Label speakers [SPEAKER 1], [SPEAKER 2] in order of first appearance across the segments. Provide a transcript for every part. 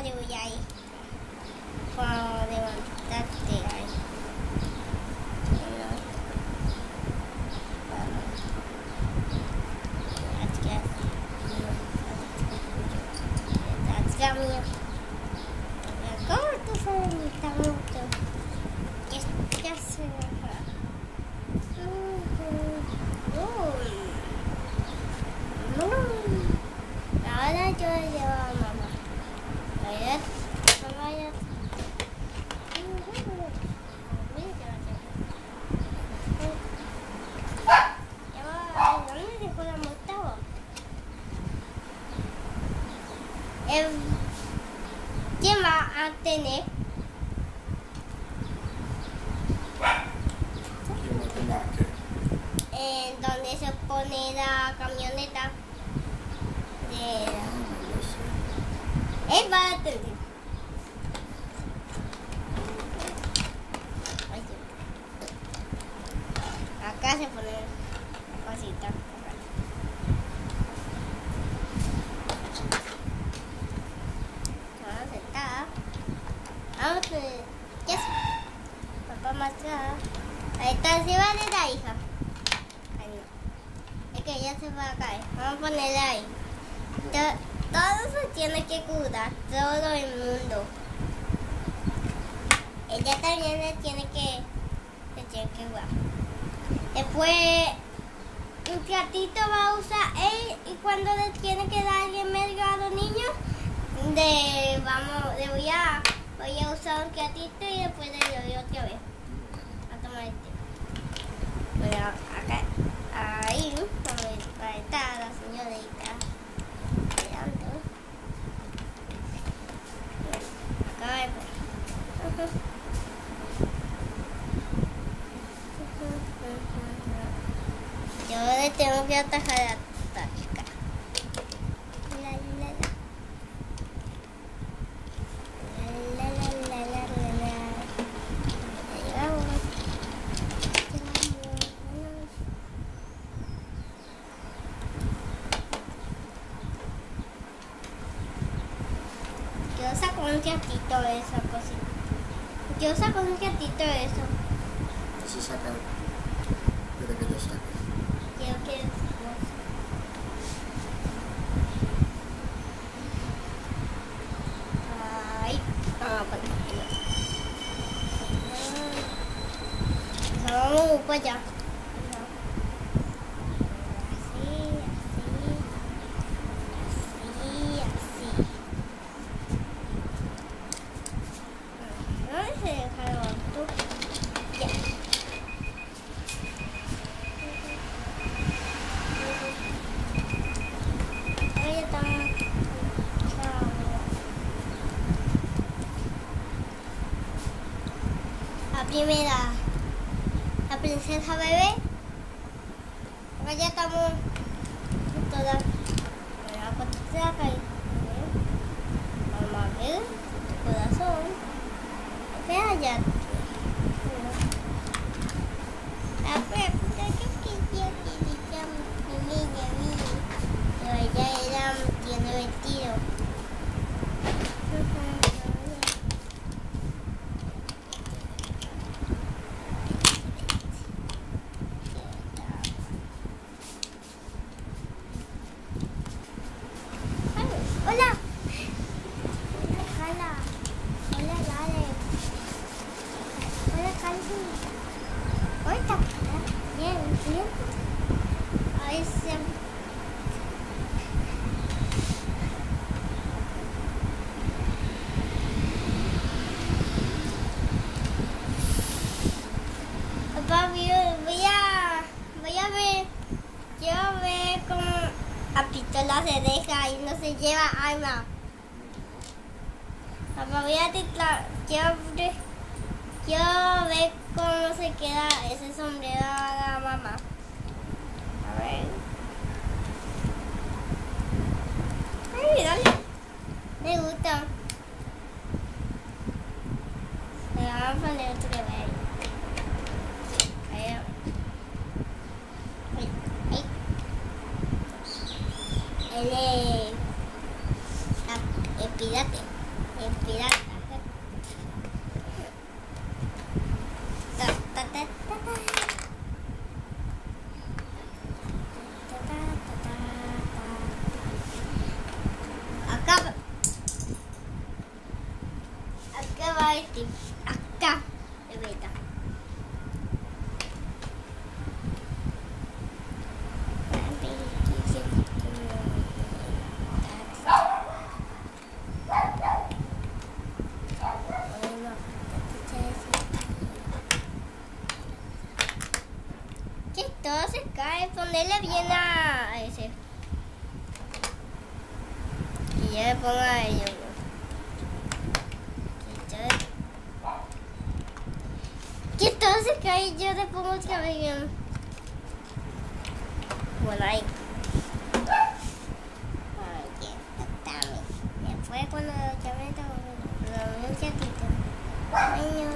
[SPEAKER 1] lluvia ahí. Cuando levantarte ahí. ¿Cómo tú sabes mi tamuto? ¿Qué hace acá? Ahora yo le llevo a mamá. Vaya. ¿Dónde dejó la moto? ¿Quién va a tener?
[SPEAKER 2] ¿Quién va a tener qué?
[SPEAKER 1] Donde se pone la camioneta.
[SPEAKER 2] No sé.
[SPEAKER 1] Él va a tener. Acá se pone la cosita. Vamos a sentar. Vamos a... Yes. Papá más acá. Ahí está encima de la hija. Ay, no. Es que ella se va a caer. Vamos a ponerla ahí. Todo se tiene que cuidar. Todo el mundo. Ella también se tiene que cuidar. Después un gatito va a usar él y cuando le tiene que dar en medio a los niños, le voy a usar un gatito y después le doy otra vez a tomar el té. Bueno, acá, ahí está la señorita mirando. Acá yo le tengo que atajar a esta chica. Yo saco un gatito de esa cosita. Yo saco un gatito de eso.
[SPEAKER 2] ¿Qué se saca? ¿Quiere que yo saque?
[SPEAKER 1] Quiero que... Ay, vamos para allá. La princesa bebé. Acá ya estamos todas. La cosita acá. Vamos a ver tu corazón. Espera ya. Pero ella tiene vestido. Hola. Hola, Lale. Hola, Calvi. Hola. Bien, bien. Ahí se... Papá, voy a ver. Quiero ver cómo a Pistola se deja y no se lleva arma. Papá, quiero ver cómo se queda ese sombrero a la mamá. A ver. Ay, dale. Me gusta. Le vamos a poner otro que ve ahí. Él es pirata. El pirata. Ta, ta, ta, ta, ta. Acá va este. Acá de beta. Que todo se cae, ponerle bien a ese. Y yo le pongo a ellos. Que todo se cae y yo le pongo otra vez bien. Bueno, ahí. Oye, dame. Después cuando lo llamé, lo un chatito. Ay, no.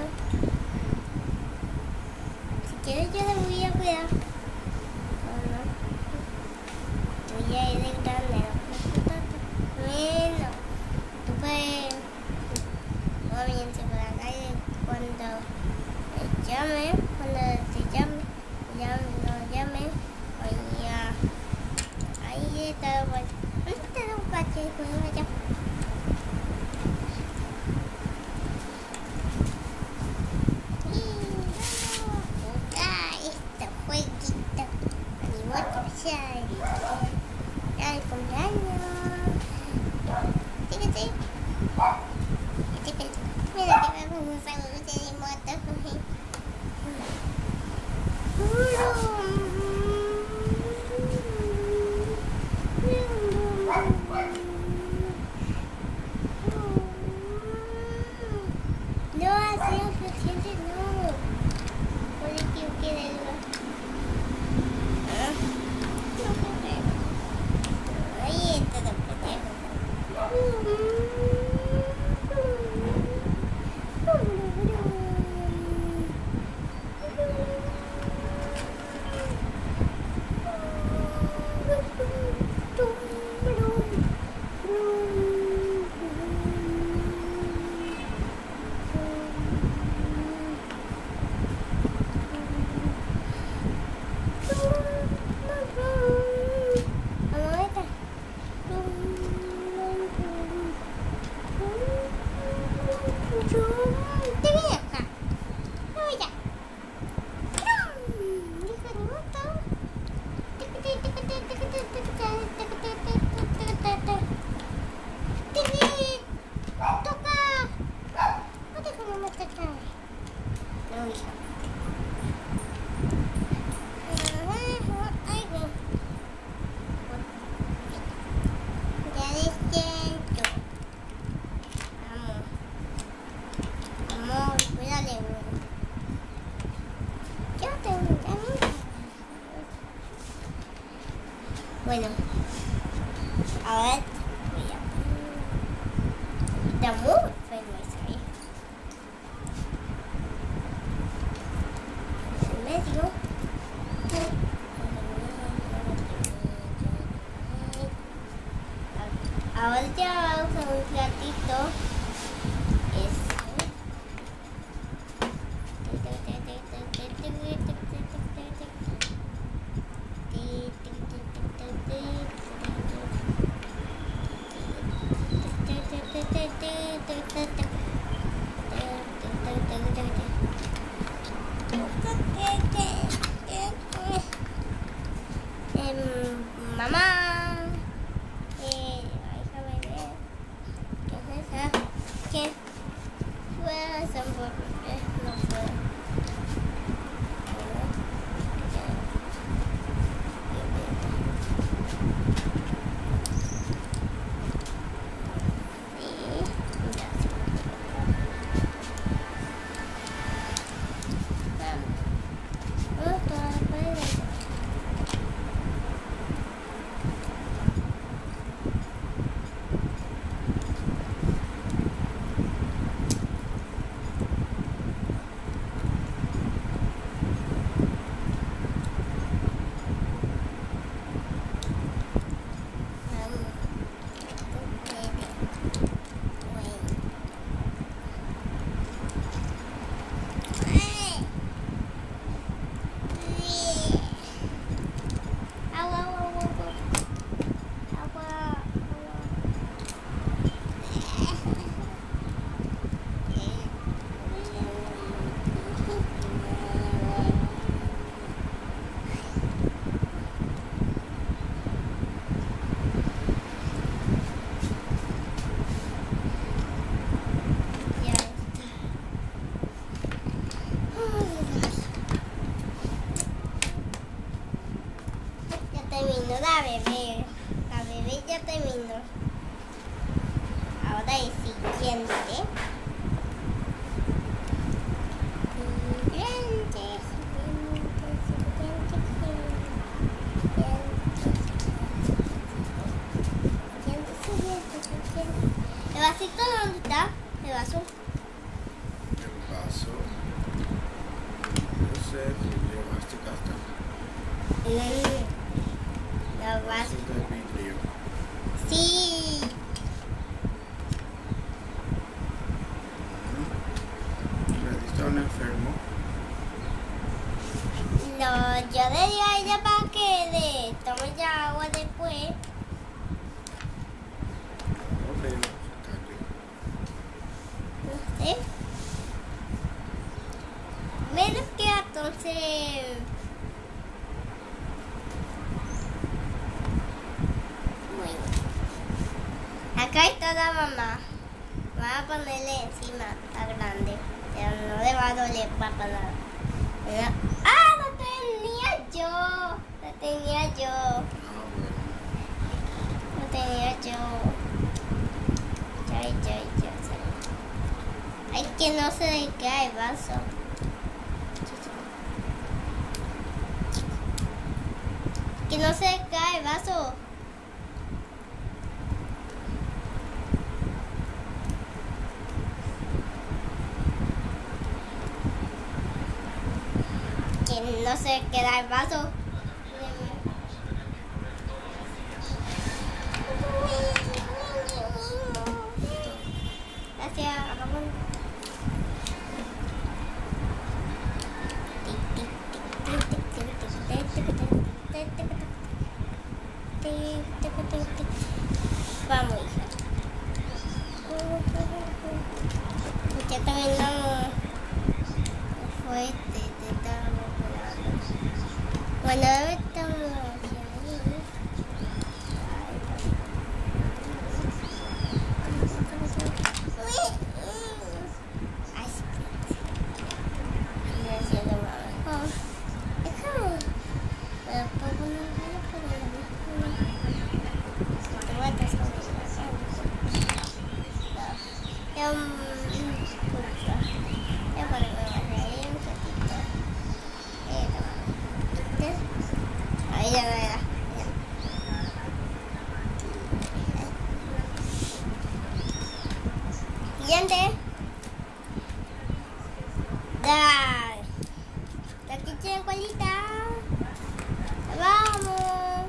[SPEAKER 1] Si quieres yo le voy a cuidar. Bueno. Tú ya eres grande, ¿no? Bueno. Tú puedes moverse por la calle cuando llame, cuando te llame, lo llame, oye, ahí está el coche. ¿Dónde está el coche? Allá. Y vamos a jugar este jueguito. Y voy a pasar el cumpleaños. Fíjate. Mira que me pongo un saludo de moto. No, así es suficiente, no. Por el que yo quiera ir. Ahí está el pendejo. Bueno, ahora voy a poner. Está muy feo ahí. En medio. Ahora ya vamos a usar un platito. Mamá, déjame ver. ¿Qué es esa? ¿Qué? Fue a San Borges, no fue. la bebé. La bebé ya terminó. Ahora el siguiente. ¿El vasito dónde está? ¿El vaso?
[SPEAKER 2] El vaso. No sé, si llevaste hasta.
[SPEAKER 1] El vaso.
[SPEAKER 2] De vidrio.
[SPEAKER 1] Sí.
[SPEAKER 2] ¿Le diste a un enfermo?
[SPEAKER 1] No, yo le di a ella para que tome ya agua después.
[SPEAKER 2] Ok, está aquí.
[SPEAKER 1] No sé. Menos que entonces. Bueno. Acá está la mamá. Voy a ponerle encima, está grande. Pero no le va a doler para nada. ¡Ah! ¡Lo tenía yo! Lo tenía yo.
[SPEAKER 2] Ah, bueno.
[SPEAKER 1] Lo tenía yo. Ya. Ay, que no se le cae el vaso. Que no se le cae el vaso. Que no se queda el vaso. Gracias, Ramón. Vamos, hija. Ya terminamos. Fuerte, te estamos volando. Bueno, ahora estamos Siguiente. Dale. Aquí tiene colita. Vamos.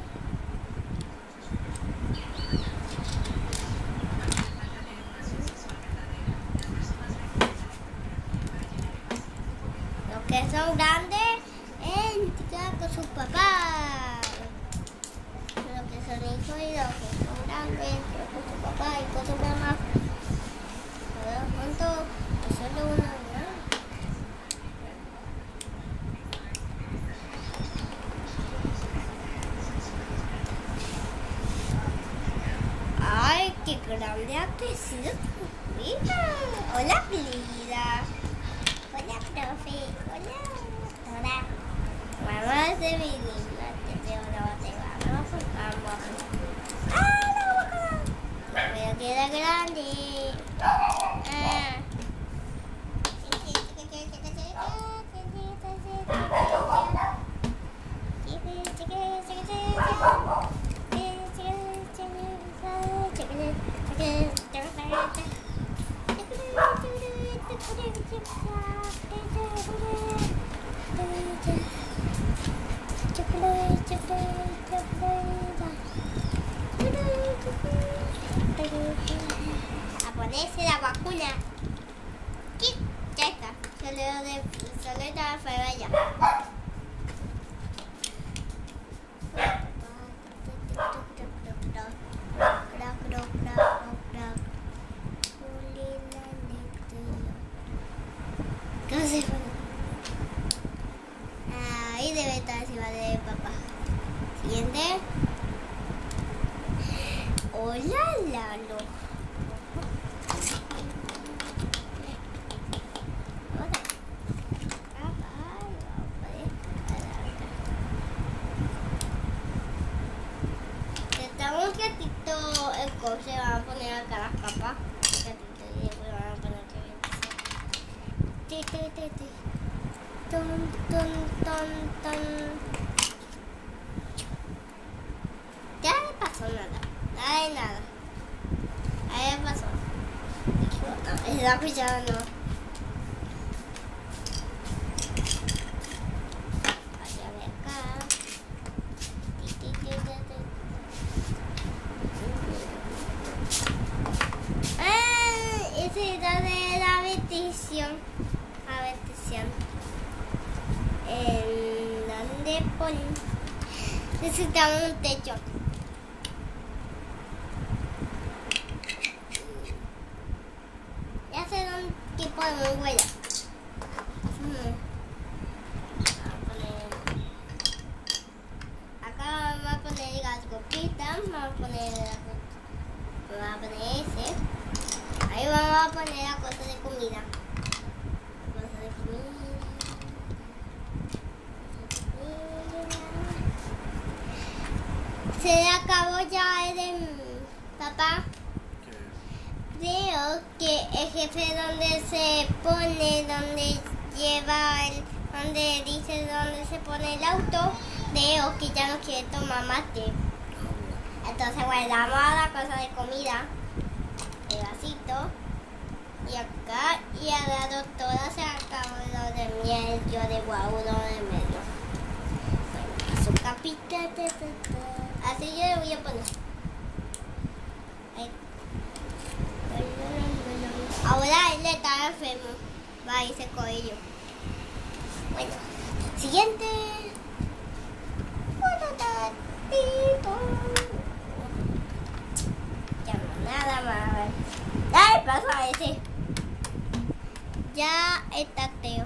[SPEAKER 1] Los que son grandes, entran con sus papás. Los que son hijos y los que son grandes, entran con su papá y con su mamá. Todos juntos, solo uno, ¿no? Ay, qué grande ha crecido tu vida. Hola, Frida. Hola, profe. Hola, doctora. Vamos a hacer mi linda. Te vamos. ¡Ah, la boca! Pero queda grande. A ponerse la vacuna. ¿Qué? Ya está. Solo está afuera ya. Entonces, ahí debe estar encima de papá. Siguiente. Hola, Lalo. Dame un ratito el coche, van a poner acá las capas. Un ratito y después van a poner que ton, ton, ton, ton. Ya no pasó nada. Nada de nada. Ahí pasó. La cuchara no. Vaya de acá. Ese es de la petición. La petición. ¿Dónde ponen? Necesitamos un techo. Ya sé dónde que podemos huella. Acá vamos a poner las copitas, vamos a poner ese. Ahí vamos a poner la cosa de comida. Se le acabó ya el papá. Veo que el jefe donde se pone, donde lleva donde dice donde se pone el auto, veo que ya no quiere tomar mate. Entonces guardamos la cosa de comida, el vasito, y acá, y agarro todo, se acabó lo de miel, yo de guau, lo de medio. Bueno, su capita, así yo le voy a poner. Ahí. Ahora él está enfermo, va a irse con ellos. Bueno, siguiente. Ya no, nada más. Ay, pasó a ese. Ya está Teo.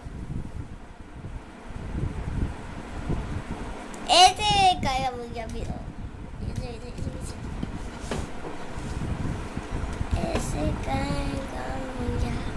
[SPEAKER 1] Ese cae muy rápido. Ese cae muy rápido.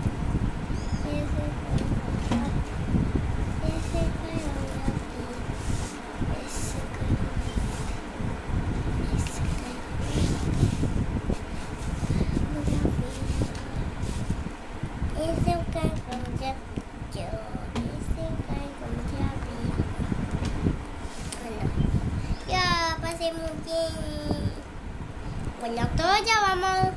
[SPEAKER 1] Ya pasé muy bien. Bueno, todos ya vamos.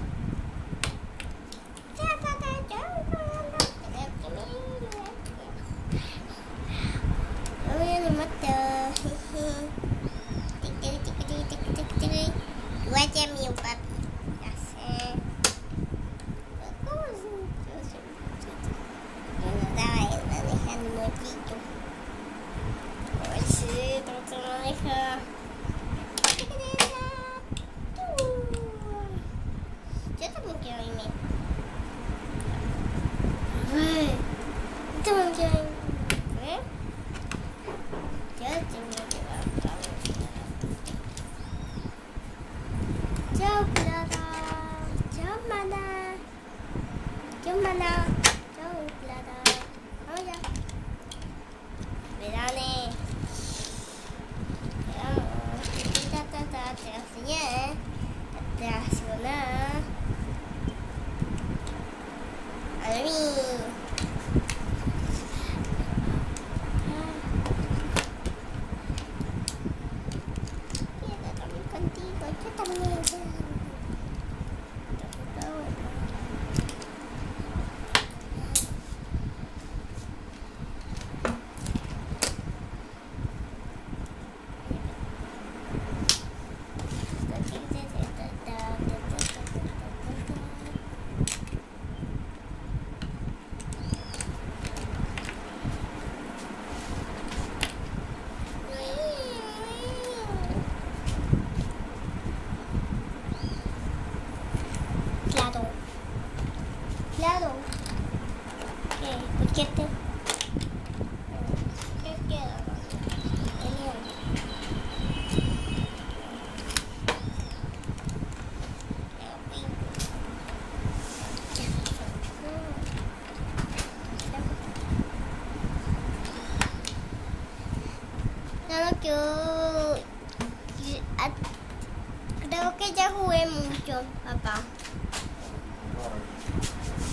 [SPEAKER 1] Guacha mi papi. Ya sé. ¿Cómo es? Yo no estaba manejando muchito. Ay, sí, pero te maneja. Yo también quiero irme. Yo también quiero irme. Yo también quiero irme. Chao, Clara. Chao, Mana. Chao, Mana. Chao, Clara. Vamos ya. Verane. Te enseñé. Te accioné. A mí. Quiero también contigo. Yo también. Claro. ¿Qué? ¿Por qué te? ¿Qué queda? No quiero Creo que ya jugué mucho, papá.